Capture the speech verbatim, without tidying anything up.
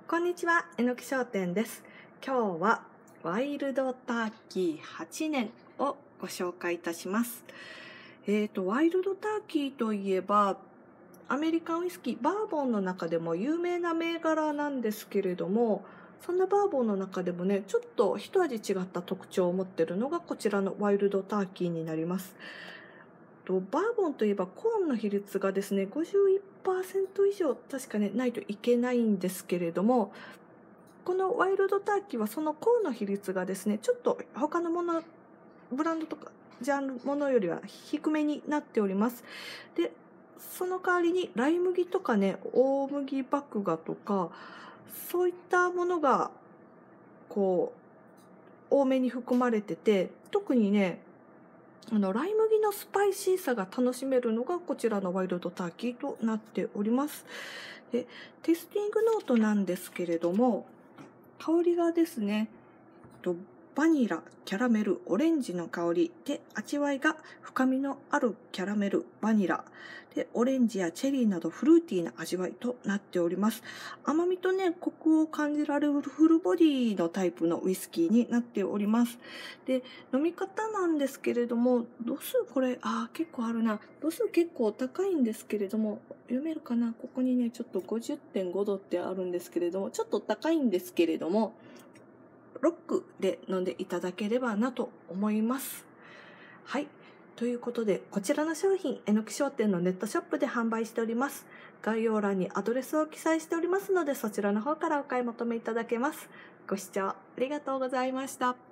こんにちは、えのき商店です。今日はワイルドターキーはちねんをご紹介いたします。えーと、ワイルドターキーといえば、アメリカンウイスキー、バーボンの中でも有名な銘柄なんですけれども、そんなバーボンの中でもね、ちょっと一味違った特徴を持っているのがこちらのワイルドターキーになります。とバーボンといえばコーンの比率がですね ごじゅういちパーセント 以上確かねないといけないんですけれども、このワイルドターキーはそのコーンの比率がですねちょっと他のものブランドとかジャンルものよりは低めになっております。でその代わりにライ麦とかね大麦麦芽とかそういったものがこう多めに含まれてて、特にねあのライ麦のスパイシーさが楽しめるのがこちらのワイルドターキーとなっております。でテイスティングノートなんですけれども、香りがですねとバニラ、キャラメル、オレンジの香りで、味わいが深みのあるキャラメル、バニラでオレンジやチェリーなどフルーティーな味わいとなっております。甘みとねコクを感じられるフルボディのタイプのウイスキーになっております。で飲み方なんですけれども、度数これあー結構あるな、度数結構高いんですけれども、読めるかな、ここにねちょっと ごじゅってんご 度ってあるんですけれども、ちょっと高いんですけれどもロックで飲んでいただければなと思います。はい。ということで、こちらの商品、えのき商店のネットショップで販売しております。概要欄にアドレスを記載しておりますので、そちらの方からお買い求めいただけます。ご視聴ありがとうございました。